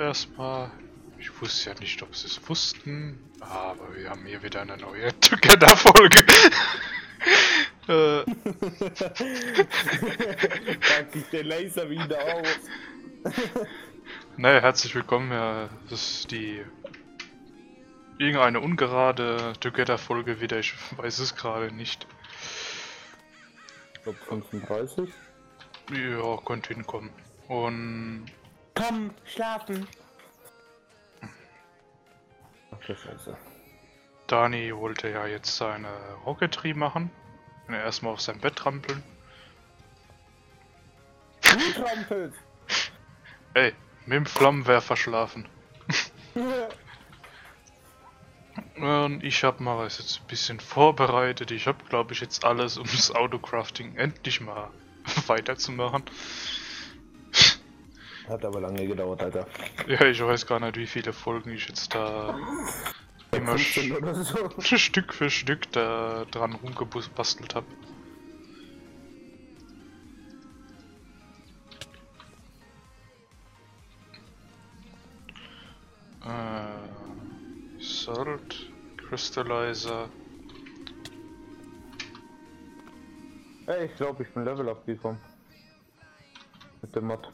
erstmal. Ich wusste ja nicht, ob sie es wussten, aber wir haben hier wieder eine neue Together-Folge. Pack ich den Laser wieder aus. Naja, herzlich willkommen. Ja, das ist die irgendeine ungerade Together-Folge wieder. Ich weiß es gerade nicht. Ich glaube 35. Ja, könnte hinkommen. Und Komm, schlafen. Ach du Scheiße. Dani wollte ja jetzt seine Rocketry machen. Wenn er erstmal auf sein Bett trampeln. Du trampelst. Ey, mit dem Flammenwerfer schlafen. Und ich habe mal was jetzt ein bisschen vorbereitet. Ich habe, glaube ich, jetzt alles, um das Autocrafting endlich mal weiterzumachen. Hat aber lange gedauert, Alter. Ja, ich weiß gar nicht, wie viele Folgen ich jetzt da immer 15 oder so. Stück für Stück da dran rumgebastelt habe. Salt, Crystallizer. Ey, ich glaube, ich bin Level up gekommen. Mit dem Mod.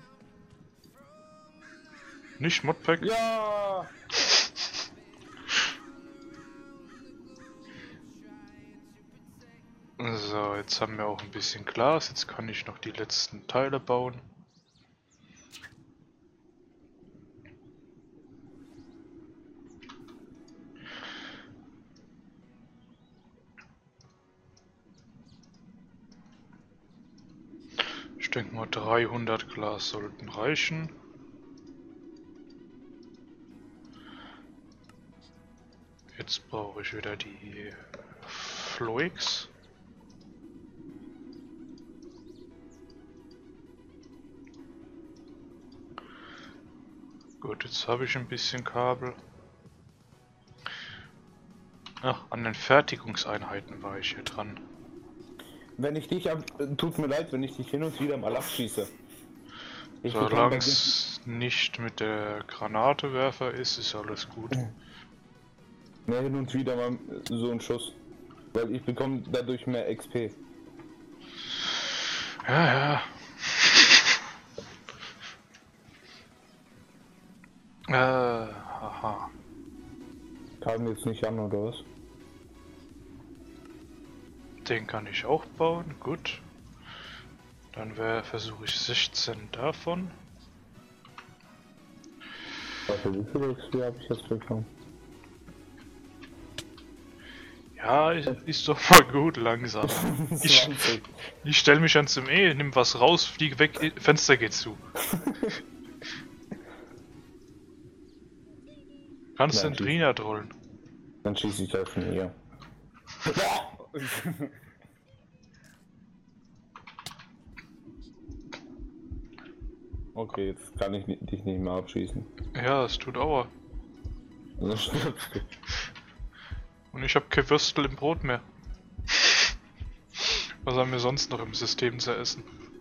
Nicht Modpack? Ja! So, jetzt haben wir auch ein bisschen Glas. Jetzt kann ich noch die letzten Teile bauen. Ich denke mal 300 Glas sollten reichen. Jetzt brauche ich wieder die Floix. Gut, jetzt habe ich ein bisschen Kabel. Ach, an den Fertigungseinheiten war ich hier dran. Wenn ich dich tut mir leid, wenn ich dich hin und wieder mal abschieße. Solange es nicht mit der Granatewerfer ist, ist alles gut. Mehr hin und wieder mal so ein Schuss. Weil ich bekomme dadurch mehr XP. Ja, ja. Haha. Kam jetzt nicht an, oder was? Den kann ich auch bauen, gut. Dann versuche ich 16 davon. Warte, wie viel XP habe ich jetzt bekommen? Ja, ist doch mal gut, langsam. Ich stell mich ans ME, nimm was raus, fliege weg, Fenster geht zu. Kannst den Trina trollen. Dann schieße ich auf ihn hier. Okay, jetzt kann ich dich nicht mehr abschießen. Ja, es tut Aua. Dann stirbst du. Und ich habe kein Würstel im Brot mehr. Was haben wir sonst noch im System zu essen?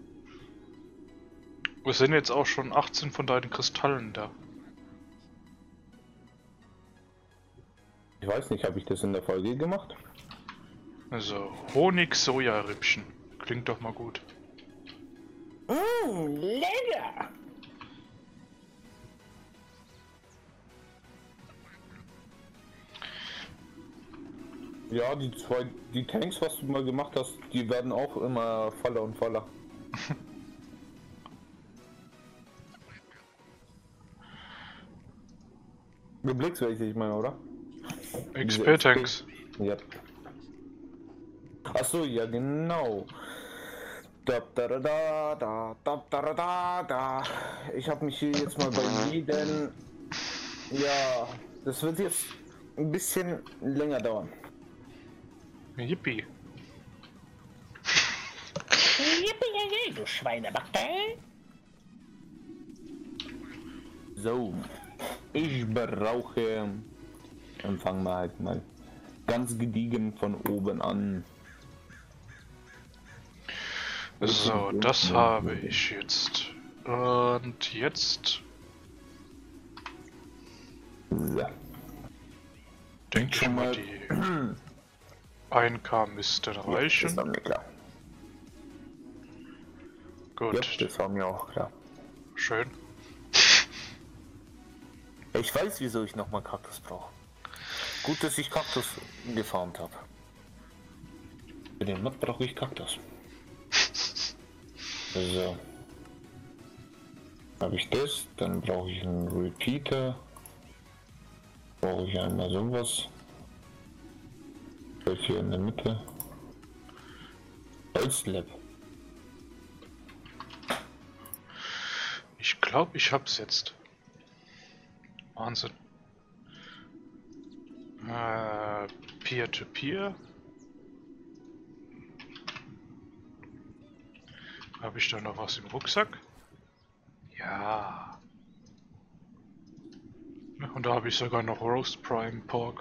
Wir sind jetzt auch schon 18 von deinen Kristallen da. Ich weiß nicht, habe ich das in der Folge gemacht? Also, Honig-Soja-Rippchen. Klingt doch mal gut. Lecker! Ja, die Tanks, was du mal gemacht hast, die werden auch immer voller und voller. Du blickst, welche ich meine, oder? XP-Tanks. Ja. Achso, ja genau. Da, da, da, da, da, da, da, da, da. Ich habe mich hier jetzt mal bei jedem... Ja, das wird jetzt ein bisschen länger dauern. Yippie. Yippie, du Schweinebacke! So, ich brauche... Und fangen wir halt mal ganz gediegen von oben an. So, das habe ich jetzt. Und jetzt Ja. Denke ich Schon mal, mal- die 1K müsste Das reichen. war mir klar. Ja, Gut, das war mir auch klar. schön. Ich weiß, wieso ich nochmal Kaktus brauche. Gut, dass ich Kaktus gefarmt habe. Für den Mod brauche ich Kaktus. So. Habe ich das, dann brauche ich einen Repeater. Brauche ich einmal sowas. Das hier in der Mitte. Holzlab. Ich glaube, ich hab's jetzt. Wahnsinn. Peer-to-Peer. Habe ich da noch was im Rucksack? Ja. Und da habe ich sogar noch Roast Prime Pork.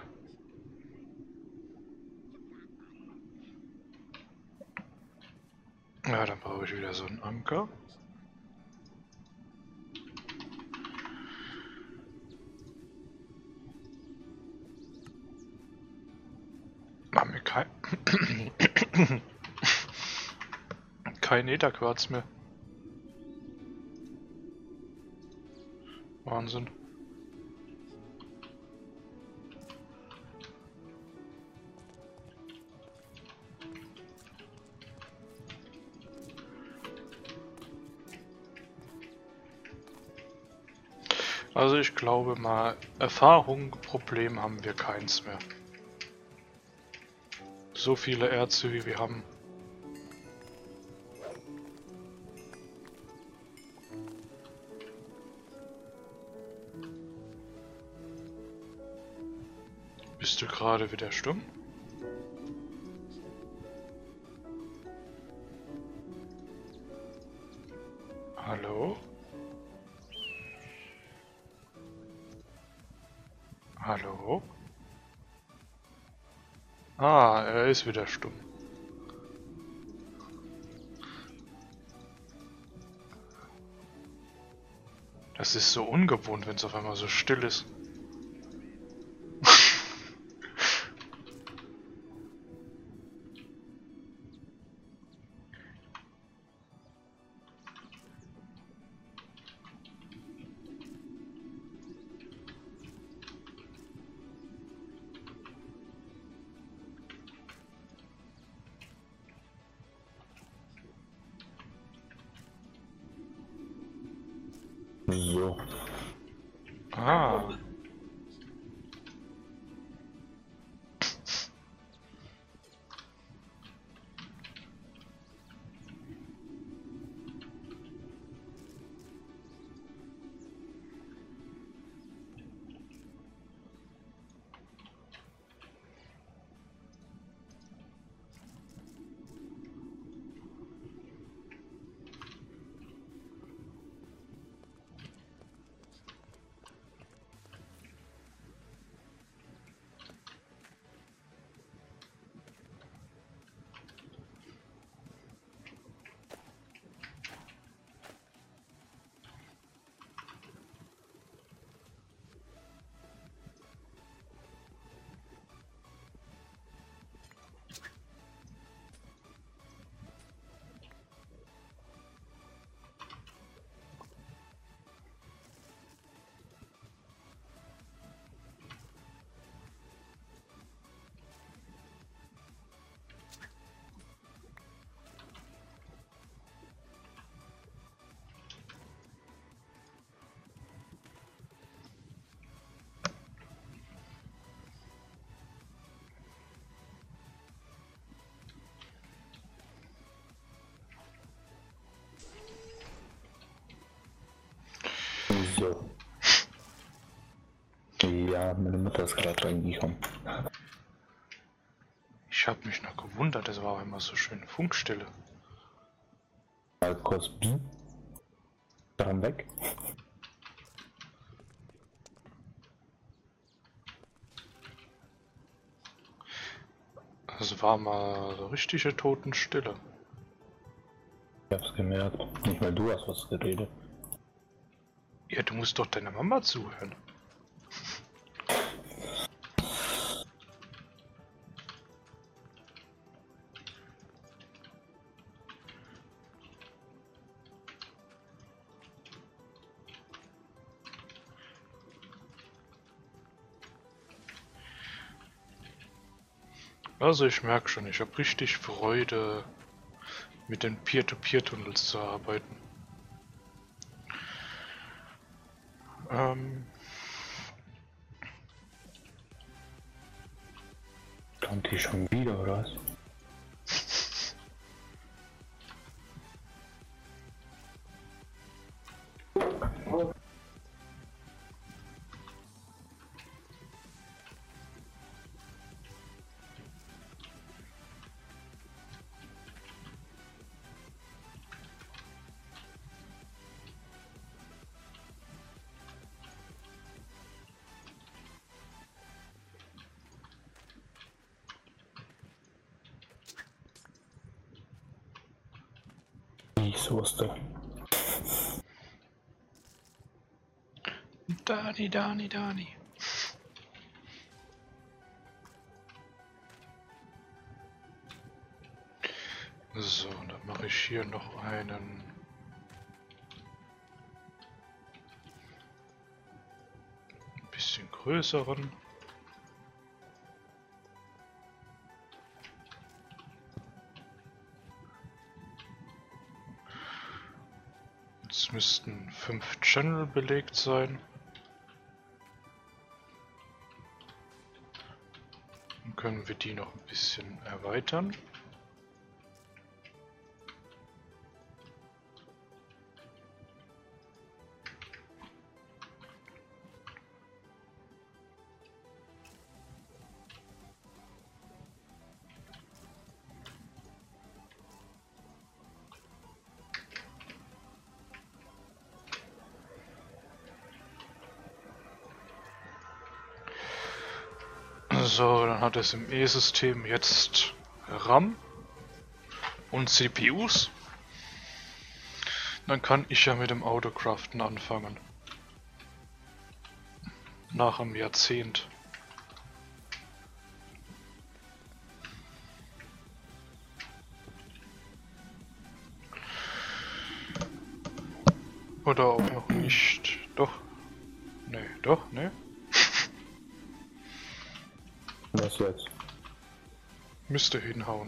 Ja, dann brauche ich wieder so einen Anker. Haben wir kein Ätherquarz mehr. Wahnsinn. Also ich glaube mal, Erfahrung, Problem haben wir keins mehr. So viele Erze wie wir haben. Bist du gerade wieder stumm? Hallo? Hallo? Ah, er ist wieder stumm. Das ist so ungewohnt, wenn es auf einmal so still ist. So. Ah. So. Ja, meine Mutter ist gerade reingekommen. Ich habe mich noch gewundert, es war immer so schön Funkstille. Mal kurz daran weg. Es war mal so richtige Totenstille. Ich hab's gemerkt. Nicht mal du hast was geredet. Ja, du musst doch deiner Mama zuhören. Also ich merke schon, ich habe richtig Freude, mit den Peer-to-Peer-Tunnels zu arbeiten. Ähm, Kommt die schon wieder, oder was? Ich wusste. Dani. So, dann mache ich hier noch einen bisschen größeren. Jetzt müssten 5 Channel belegt sein. Dann können wir die noch ein bisschen erweitern. So, dann hat es im E-System jetzt RAM und CPUs. Dann kann ich ja mit dem Autocraften anfangen. Nach einem Jahrzehnt. Oder auch noch nicht. Doch. Nee, doch, ne? Was jetzt? Müsste hinhauen.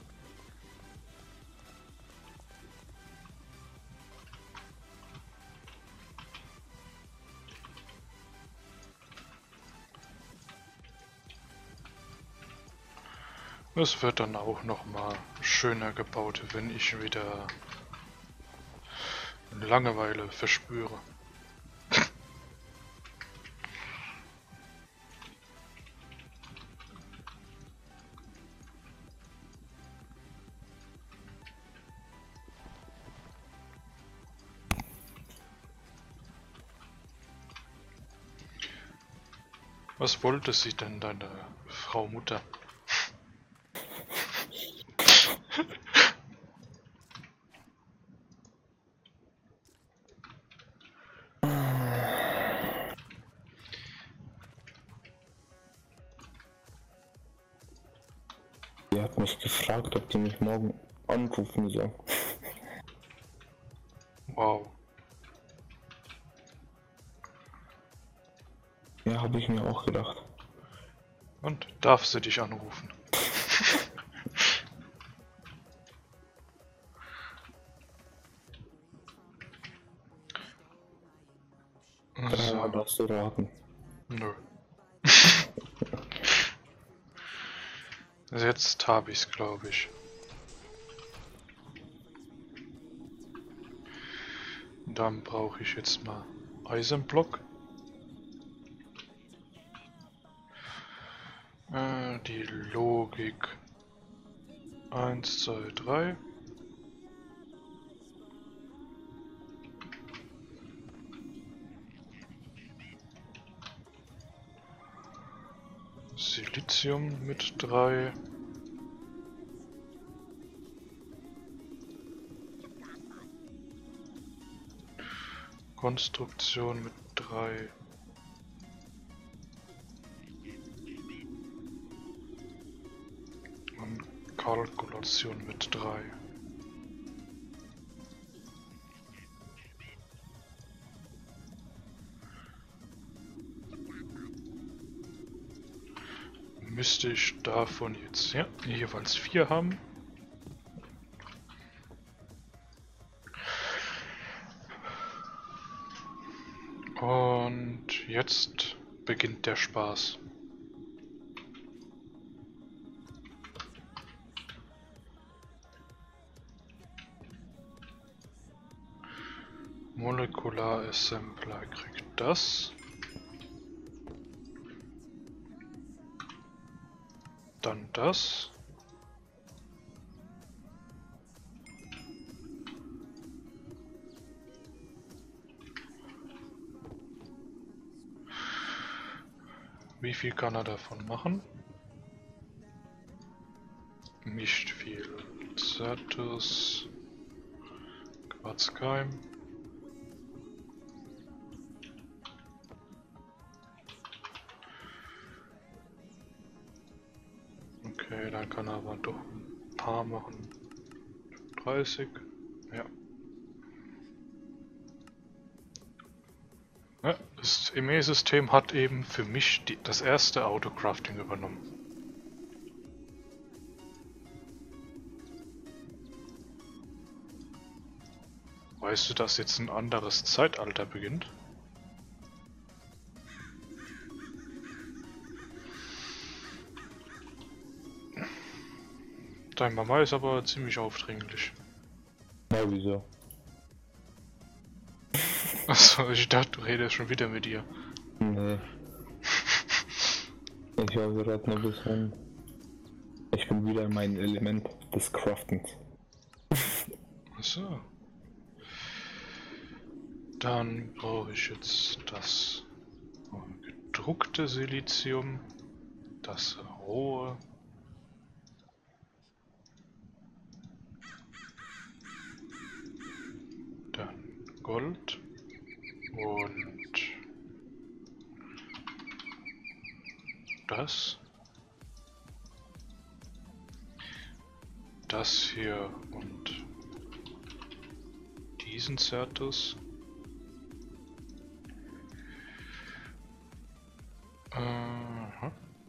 Es wird dann auch noch mal schöner gebaut, wenn ich wieder Langeweile verspüre. Was wollte sie denn, deine Frau Mutter? Die hat mich gefragt, ob die mich morgen anrufen soll. Wow. Ja, habe ich mir auch gedacht. Und darf sie dich anrufen? Dreimal darfst du raten. Nö. Jetzt habe ich's, glaube ich. Dann brauche ich jetzt mal Eisenblock. Die Logik 1, 2, 3. Silizium mit 3. Konstruktion mit 3. Und Kalkulation mit 3. müsste ich davon jetzt ja jeweils 4 haben. Und jetzt beginnt der Spaß. Molekular Assembler kriegt das. Dann das. Wie viel kann er davon machen? Nicht viel. Certus. Quarzkeim. Okay, dann kann er aber doch ein paar machen. 30. Ja. Ja, das ME-System hat eben für mich das erste Autocrafting übernommen. Weißt du, dass jetzt ein anderes Zeitalter beginnt? Dein Mama ist aber ziemlich aufdringlich. Na, wieso? Achso, ich dachte, du redest schon wieder mit ihr. Nee. Ich war gerade nur ein bisschen. Ich bin wieder in meinem Element des Craftens. Achso. Dann brauche ich jetzt das gedruckte Silizium, das rohe. Dann Gold und das. Das hier und diesen Certus. Aha.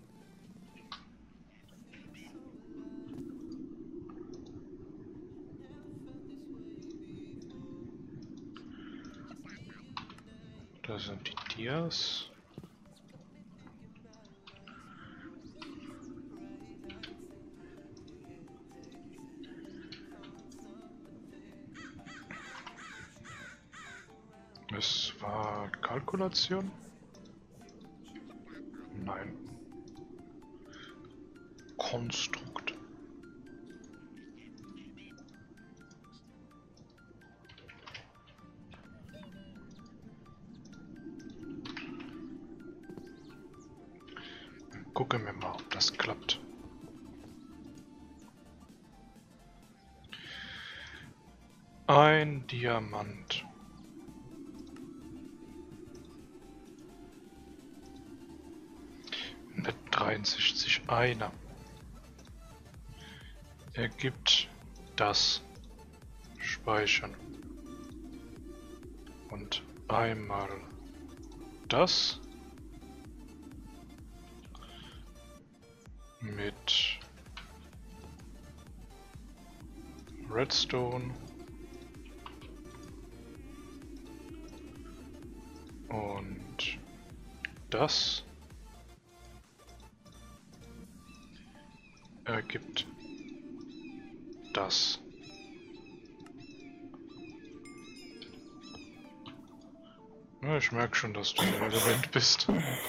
Da sind die Dias. Es war Kalkulation? Nein. Konstrukt. Gucken wir mal, ob das klappt. Ein Diamant. Mit 63 einer. Ergibt das Speichern. Und einmal das mit Redstone und das ergibt das. Ja, ich merke schon, dass du im Element bist.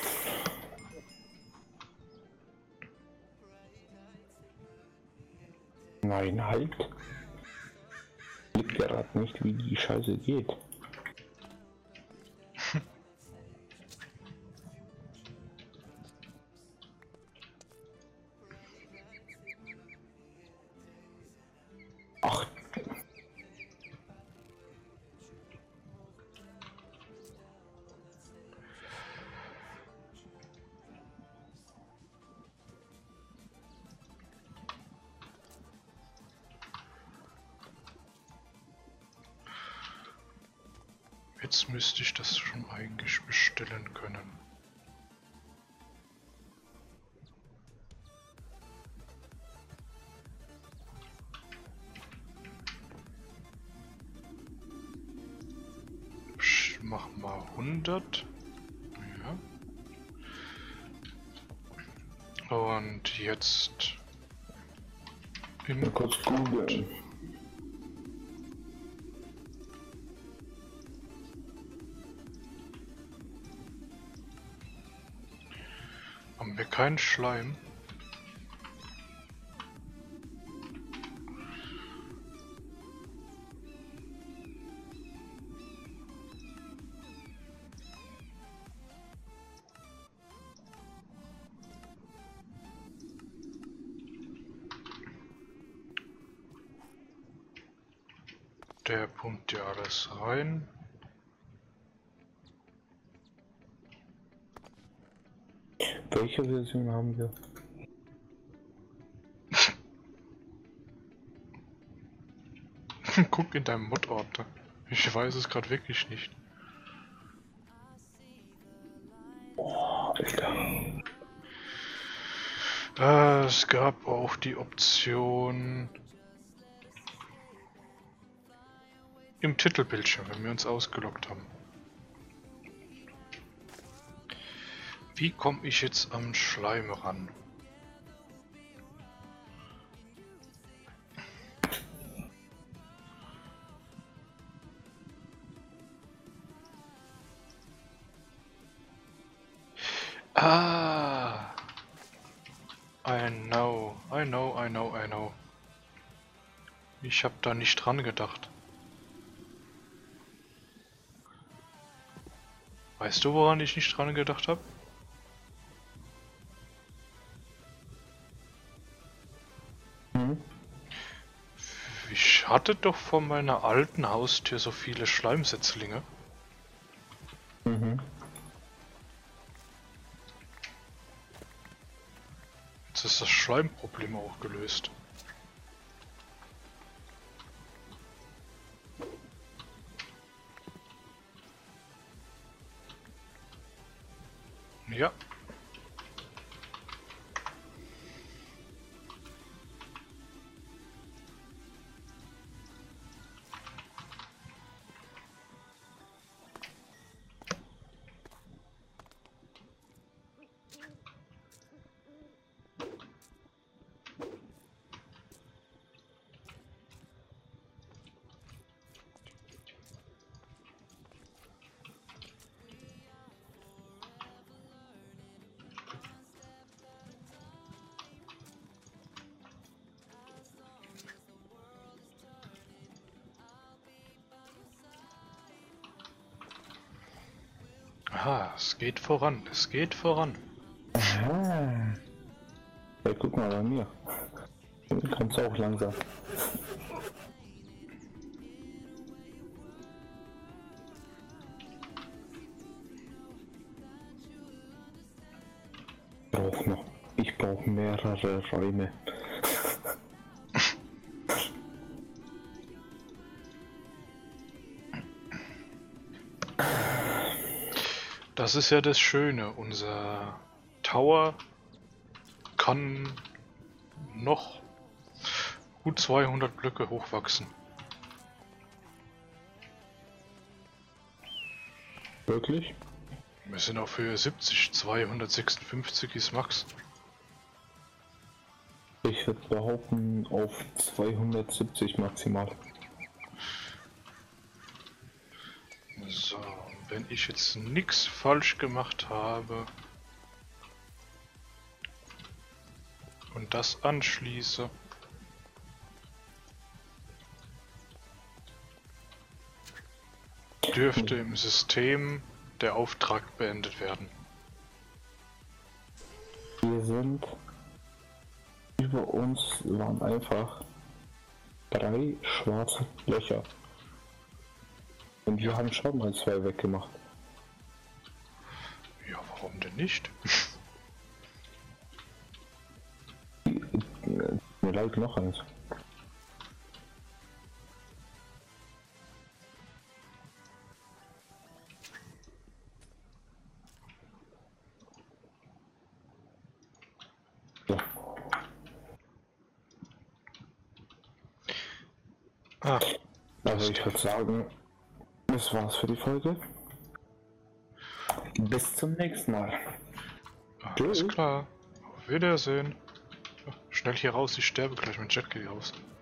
Nein, halt. Ich weiß gerade nicht, wie die Scheiße geht. Ach. Jetzt müsste ich das schon eigentlich bestellen können. machen wir 100. Ja. Und jetzt Mal kurz googeln. Haben wir keinen Schleim? Der pumpt ja alles rein. Welche Version haben wir? Guck in deinem Mod-Ordner. Ich weiß es gerade wirklich nicht. Alter. Es gab auch die Option im Titelbildschirm, wenn wir uns ausgeloggt haben. Wie komme ich jetzt am Schleim ran? Ah! I know. Ich habe da nicht dran gedacht. Weißt du, woran ich nicht dran gedacht habe? Ich hatte doch von meiner alten Haustür so viele Schleimsetzlinge. Mhm. Jetzt ist das Schleimproblem auch gelöst. Ja. Aha, es geht voran, es geht voran. Aha. Ja, guck mal bei mir. Du kannst auch langsam. Ich brauche mehrere Räume. Das ist ja das Schöne, unser Tower kann noch gut 200 Blöcke hochwachsen. Wirklich? Wir sind auf Höhe 70, 256 ist Max. Ich würde behaupten auf 270 maximal. So, wenn ich jetzt nichts falsch gemacht habe und das anschließe, dürfte im System der Auftrag beendet werden. Wir sind über uns waren einfach 3 schwarze Löcher. Und wir haben schon mal 2 weggemacht. Ja, warum denn nicht? Mir leid noch eins. Ja. Ah, Also ich würde sagen, das war's für die Folge. Bis zum nächsten Mal. Alles klar. Auf Wiedersehen. Schnell hier raus, ich sterbe gleich, mein Jet geht aus.